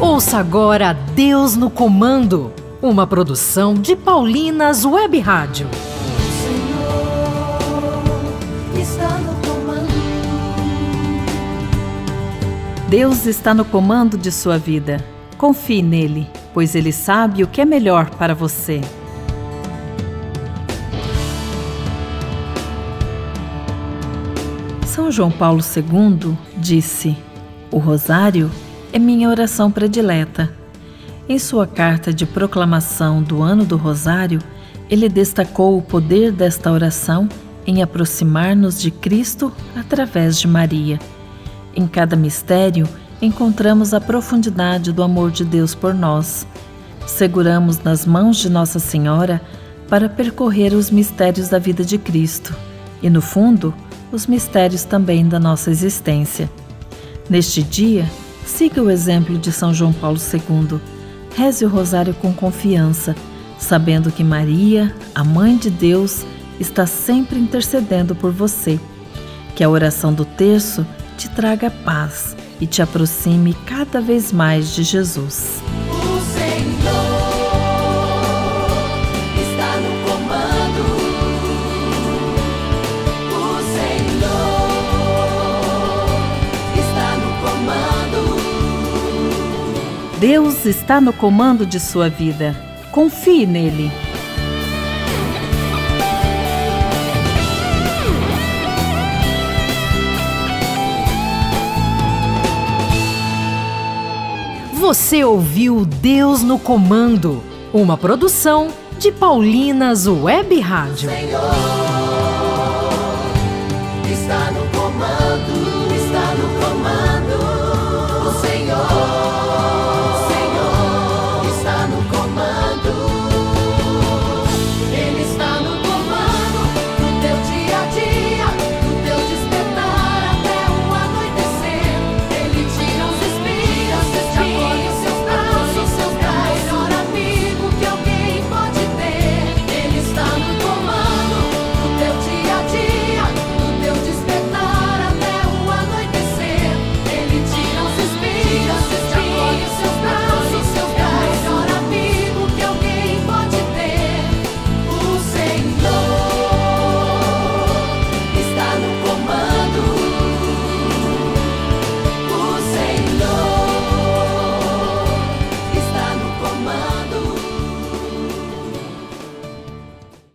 Ouça agora Deus no Comando, uma produção de Paulinas Web Rádio. Deus está no comando de sua vida. Confie nele, pois ele sabe o que é melhor para você. São João Paulo II disse: "O rosário é minha oração predileta." Em sua carta de proclamação do Ano do Rosário, ele destacou o poder desta oração em aproximar-nos de Cristo através de Maria. Em cada mistério, encontramos a profundidade do amor de Deus por nós. Seguramos nas mãos de Nossa Senhora para percorrer os mistérios da vida de Cristo e, no fundo, os mistérios também da nossa existência. Neste dia, siga o exemplo de São João Paulo II. Reze o rosário com confiança, sabendo que Maria, a Mãe de Deus, está sempre intercedendo por você. Que a oração do terço te traga paz e te aproxime cada vez mais de Jesus. O Senhor está no comando. O Senhor está no comando. Deus está no comando de sua vida. Confie nele. Você ouviu Deus no Comando, uma produção de Paulinas Web Rádio. Senhor